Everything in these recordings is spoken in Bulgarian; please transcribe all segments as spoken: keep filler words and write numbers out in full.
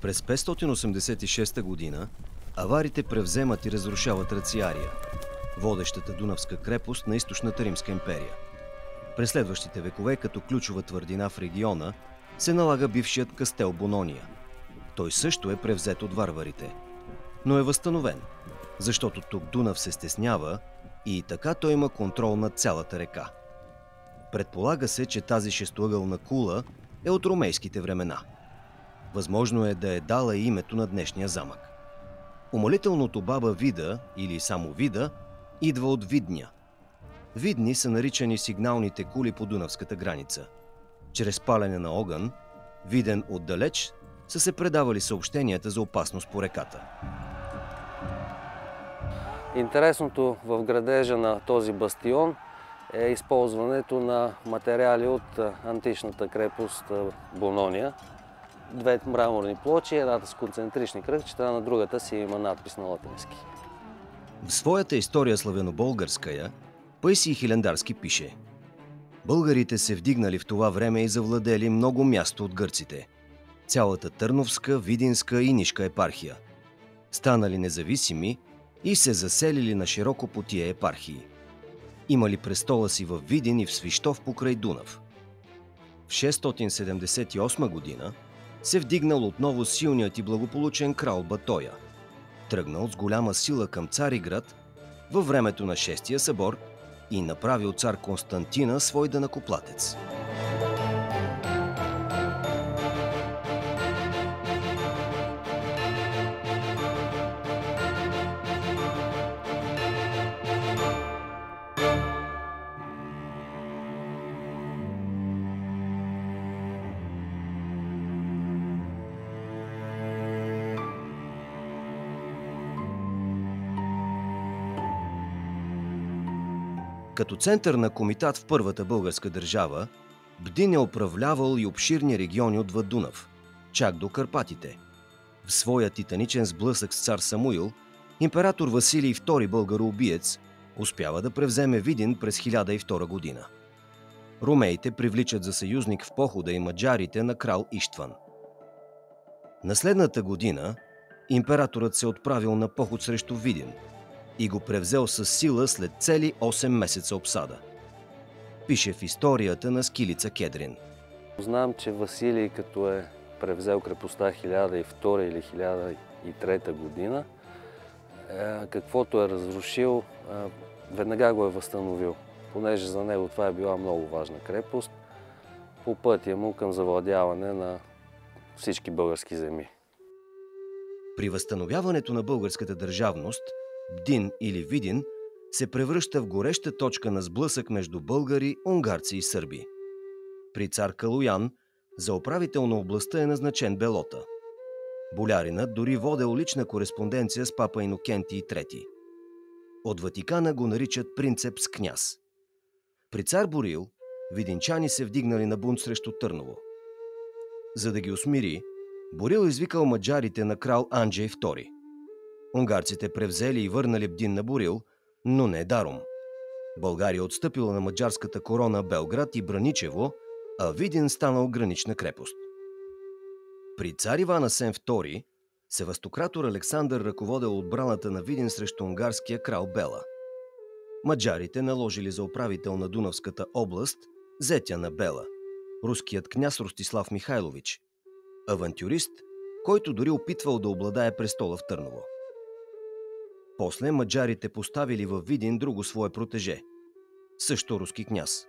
През петстотин осемдесет и шеста година аварите превземат и разрушават Рациария, водещата дунавска крепост на източната Римска империя. През следващите векове като ключова твърдина в региона се налага бившият кастел Бонония. Той също е превзет от варварите, но е възстановен, защото тук Дунав се стеснява и така той има контрол над цялата река. Предполага се, че тази шестоъгълна кула е от ромейските времена. Възможно е да е дала и името на днешния замък. Умолителното баба Вида, или само Вида, идва от Видня. Видни са наричани сигналните кули по дунавската граница. Чрез палене на огън, виден отдалеч, са се предавали съобщенията за опасност по реката. Интересното в градежа на този бастион е използването на материали от античната крепост Бонония. Две мраморни плочи, едната с концентрични кръгчета, на другата си има надпис на латински. В своята история славянобългарская Паисий Хилендарски пише: българите се вдигнали в това време и завладели много място от гърците. Цялата Търновска, Видинска и Нишка епархия. Станали независими и се заселили на широко по тия епархии. Имали престола си в Видин и в Свищов покрай Дунав. В шестстотин седемдесет и осма година се вдигнал отново силният и благополучен крал Батоя. Тръгнал с голяма сила към Цариград във времето на Шестия събор и направил цар Константина свой данъкоплатец. Като център на комитат в първата българска държава, Бдин е управлявал и обширни региони отвъд Дунав, чак до Карпатите. В своя титаничен сблъсък с цар Самуил, император Василий втори българоубиец успява да превземе Видин през хиляда и втора година. Ромеите привличат за съюзник в похода и маджарите на крал Иштван. На следната година императорът се отправил на поход срещу Видин и го превзел със сила след цели осем месеца обсада. Пише в историята на Скилица Кедрин. Знам, че Василий, като е превзел крепостта хиляда и втора или хиляда и трета година, каквото е разрушил, веднага го е възстановил, понеже за него това е била много важна крепост по пътя му към завладяване на всички български земи. При възстановяването на българската държавност Бдин или Видин се превръща в гореща точка на сблъсък между българи, унгарци и сърби. При цар Калоян за управител на областта е назначен Белота. Боляринът дори водел лична кореспонденция с папа Инокентий трети. От Ватикана го наричат принцепс княз. При цар Борил видинчани се вдигнали на бунт срещу Търново. За да ги усмири, Борил извикал маджарите на крал Анджей втори. Унгарците превзели и върнали Бдин на Борил, но не даром. България отстъпила на маджарската корона Белград и Браничево, а Видин станал гранична крепост. При цар Иван Асен втори севастократор Александър ръководел отбраната на Видин срещу унгарския крал Бела. Маджарите наложили за управител на Дунавската област зетя на Бела, руският княз Ростислав Михайлович, авантюрист, който дори опитвал да обладае престола в Търново. После маджарите поставили във Видин друго свое протеже, също руски княз.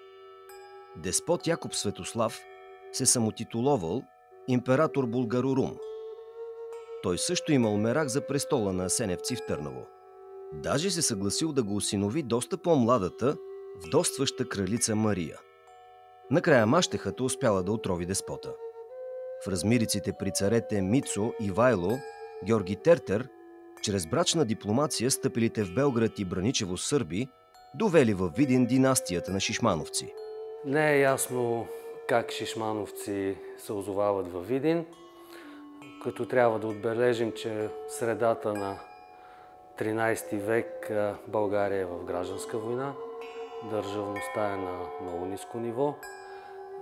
Деспот Якоб Светослав се самотитуловал император Булгарорум. Той също имал мерак за престола на Асеневци в Търново. Даже се съгласил да го осинови доста по-младата, вдовстваща кралица Мария. Накрая мащехата успяла да отрови деспота. В размириците при царете Мицо, Ивайло, Георги Тертер, чрез брачна дипломация стъпилите в Белград и Браничево сърби довели във Видин династията на Шишмановци. Не е ясно как Шишмановци се озовават във Видин, като трябва да отбележим, че средата на тринайсети век България е в гражданска война, държавността е на много ниско ниво.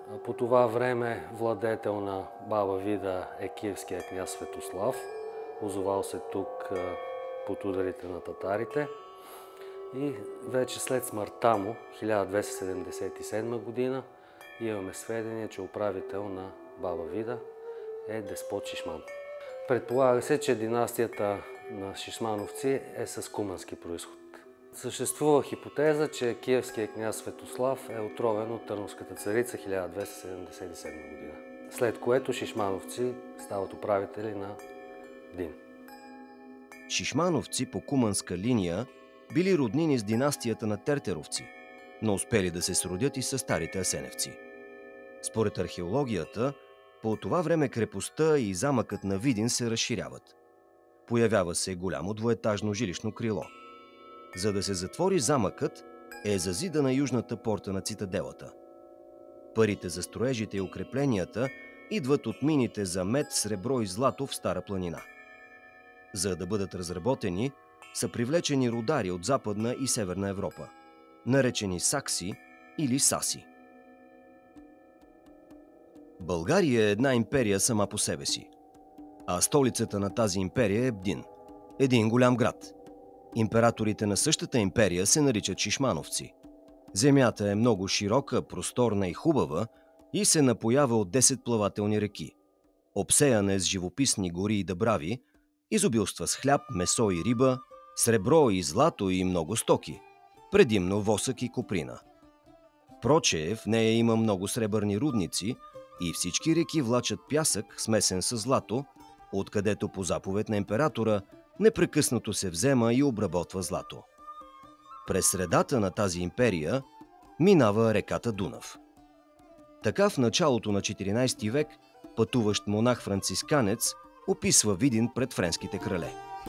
По това време владетел на Баба Вида е киевския княз Светослав, озовал се тук под ударите на татарите. И вече след смъртта му, хиляда двеста седемдесет и седма година, имаме сведения, че управител на Баба Вида е деспот Шишман. Предполага се, че династията на Шишмановци е с кумански произход. Съществува хипотеза, че киевският княз Светослав е отровен от търновската царица хиляда двеста седемдесет и седма година, след което Шишмановци стават управители на Бдин. Шишмановци по куманска линия били роднини с династията на Тертеровци, но успели да се сродят и с старите асеневци. Според археологията, по това време крепостта и замъкът на Видин се разширяват. Появява се голямо двоетажно жилищно крило. За да се затвори замъкът, е зазидана южната порта на цитаделата. Парите за строежите и укрепленията идват от мините за мед, сребро и злато в Стара планина. За да бъдат разработени, са привлечени рудари от Западна и Северна Европа, наречени сакси или саси. България е една империя сама по себе си, а столицата на тази империя е Бдин, един голям град. Императорите на същата империя се наричат шишмановци. Земята е много широка, просторна и хубава и се напоява от десет плавателни реки. Обсеяна е с живописни гори и дъбрави, изобилства с хляб, месо и риба, сребро и злато и много стоки, предимно восък и коприна. Прочее, в нея има много сребърни рудници и всички реки влачат пясък, смесен с злато, откъдето по заповед на императора непрекъснато се взема и обработва злато. През средата на тази империя минава реката Дунав. Така в началото на четиринайсети век пътуващ монах-францисканец описва Видин пред френските крале.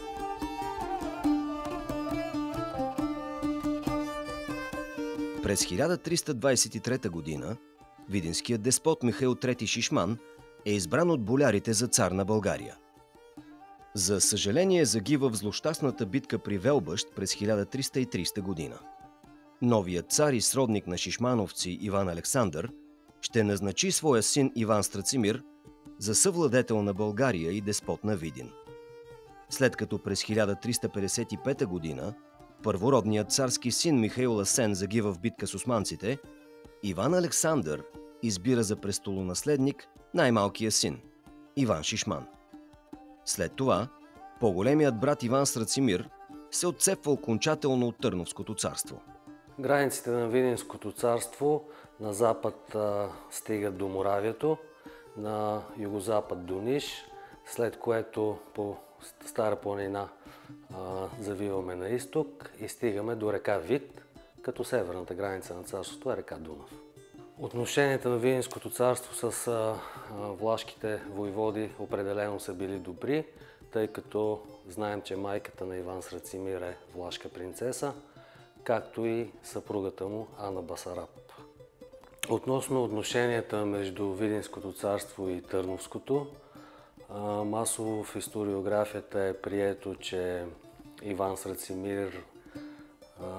През хиляда триста двайсет и трета година видинският деспот Михаил трети Шишман е избран от болярите за цар на България. За съжаление загива в злощастната битка при Велбъщ през хиляда триста и трийсета година. Новият цар и сродник на шишмановци Иван Александър ще назначи своя син Иван Страцимир за съвладетел на България и деспот на Видин. След като през хиляда триста петдесет и пета година първородният царски син Михаил Асен загива в битка с османците, Иван Александър избира за престолонаследник най-малкия син – Иван Шишман. След това по-големият брат Иван Страцимир се отцепва окончателно от Търновското царство. Границите на Видинското царство на запад а, стигат до Моравието, на югозапад до Ниш, след което по Стара планина а, завиваме на изток и стигаме до река Вит, като северната граница на царството е река Дунав. Отношенията на Видинското царство с а, а, влашките войводи определено са били добри, тъй като знаем, че майката на Иван Страцимир е влашка принцеса, както и съпругата му Ана Басараб. Относно отношенията между Видинското царство и Търновското, а, масово в историографията е прието, че Иван Страцимир а,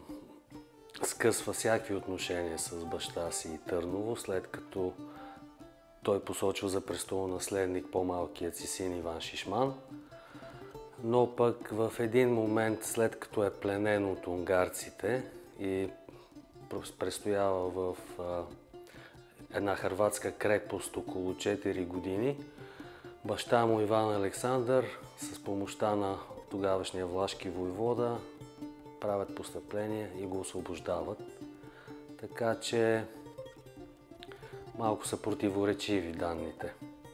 скъсва всякакви отношения с баща си и Търново, след като той посочва за престолонаследник по-малкият си син Иван Шишман. Но пък в един момент, след като е пленен от унгарците и престоява в а, една хърватска крепост около четири години, баща му Иван Александър с помощта на тогавашния влашки войвода правят постъпление и го освобождават. Така че малко са противоречиви данните.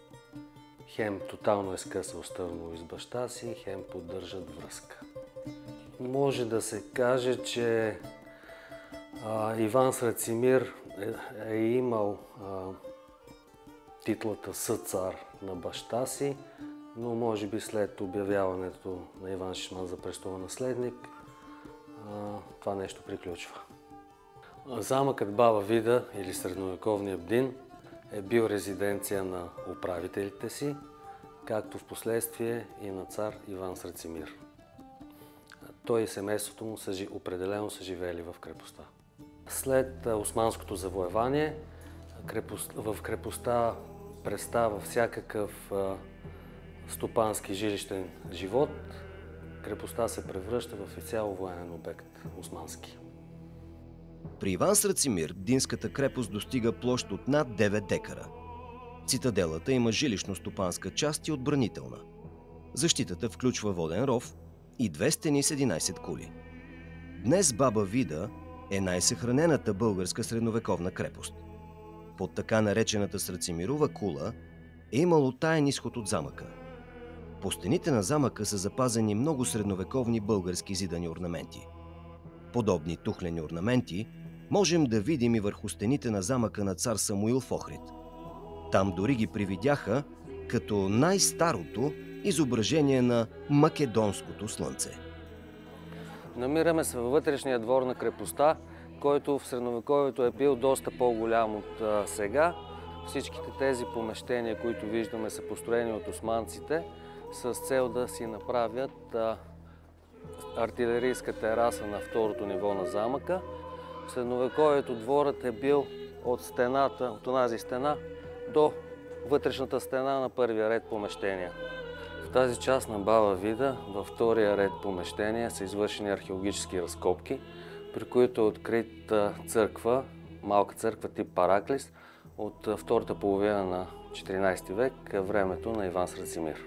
Хем тотално е скъсал с Търново с баща си, хем поддържат връзка. Може да се каже, че а, Иван Страцимир е, е имал а, титлата съцар на баща си, но може би след обявяването на Иван Шишман за престолонаследник, а, това нещо приключва. Замъкът Баба Вида или средновековния Бдин е бил резиденция на управителите си, както в последствие и на цар Иван Страцимир. Той и семейството му са, определено са живеели в крепостта. След османското завоевание крепост, в крепостта представа всякакъв а, стопански жилищен живот. Крепостта се превръща в изцяло военен обект, османски. При Иван Срацимир Бдинската крепост достига площ от над девет декара. Цитаделата има жилищно-стопанска част и отбранителна. Защитата включва воден ров и две стени с единайсет кули. Днес Баба Вида е най-съхранената българска средновековна крепост. Под така наречената Срацимирова кула е имало таен изход от замъка. По стените на замъка са запазени много средновековни български зидани орнаменти. Подобни тухлени орнаменти можем да видим и върху стените на замъка на цар Самуил в Охрид. Там дори ги привидяха като най-старото изображение на македонското слънце. Намираме се във вътрешния двор на крепостта, който в средновековието е бил доста по-голям от а, сега. Всичките тези помещения, които виждаме, са построени от османците с цел да си направят а, артилерийска тераса на второто ниво на замъка. В средновековието дворът е бил от стената, от онази стена до вътрешната стена на първия ред помещения. В тази част на Баба Вида, във втория ред помещения, са извършени археологически разкопки, при които е открита църква, малка църква тип Параклис от втората половина на четиринайсети век, времето на Иван Срацимир,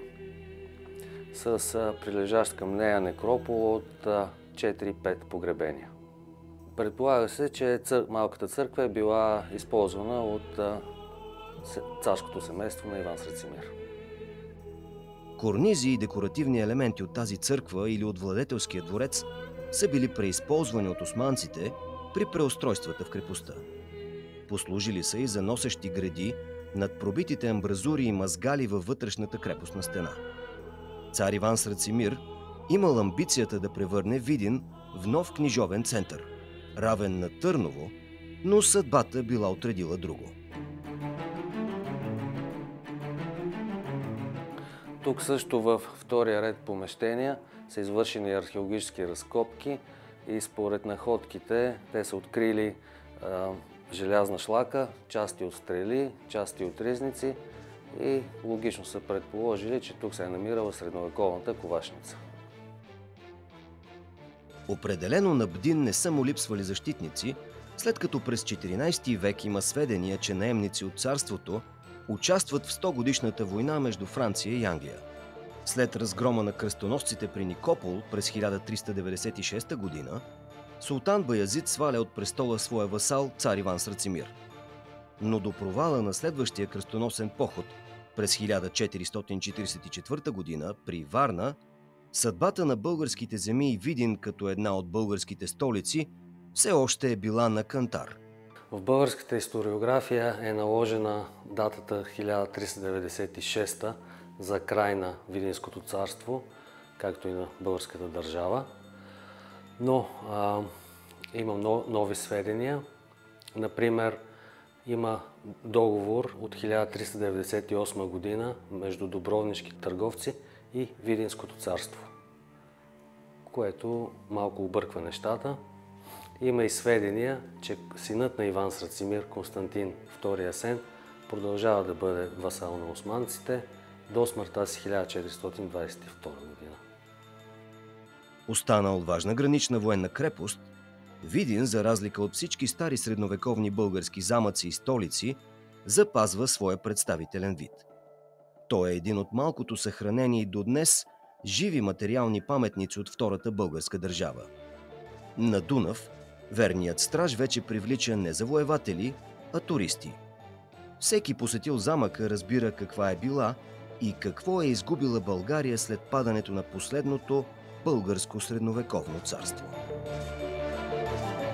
с прилежащ към нея некропол от четири-пет погребения. Предполага се, че цър... малката църква е била използвана от царското семейство на Иван Срацимир. Корнизи и декоративни елементи от тази църква или от владетелския дворец са били преизползвани от османците при преустройствата в крепостта. Послужили са и за носещи греди над пробитите амбразури и мазгали във вътрешната крепостна стена. Цар Иван Срацимир имал амбицията да превърне Видин в нов книжовен център, равен на Търново, но съдбата била отредила друго. Тук също във втория ред помещения са извършени археологически разкопки и според находките те са открили а, желязна шлака, части от стрели, части от ризници и логично са предположили, че тук се е намирала средновековната ковашница. Определено на Бдин не са му липсвали защитници, след като през четиринайсети век има сведения, че наемници от царството участват в стогодишната война между Франция и Англия. След разгрома на кръстоносците при Никопол през хиляда триста деветдесет и шеста година, султан Баязид сваля от престола своя васал цар Иван Срацимир. Но до провала на следващия кръстоносен поход през хиляда четиристотин четирийсет и четвърта година при Варна, съдбата на българските земи и Видин като една от българските столици все още е била на кантар. В българската историография е наложена датата хиляда триста деветдесет и шеста за край на Видинското царство, както и на българската държава. Но а, има нови сведения. Например, има договор от хиляда триста деветдесет и осма година между добровнишки търговци и Видинското царство, което малко обърква нещата. Има и сведения, че синът на Иван Срацимир, Константин втори Асен, продължава да бъде васал на османците до смъртта си хиляда четиристотин двайсет и втора година. Останал важна гранична военна крепост, Видин, за разлика от всички стари средновековни български замъци и столици, запазва своя представителен вид. Той е един от малкото съхранени и до днес живи материални паметници от Втората българска държава. На Дунав верният страж вече привлича не завоеватели, а туристи. Всеки посетил замъка разбира каква е била и какво е изгубила България след падането на последното българско средновековно царство.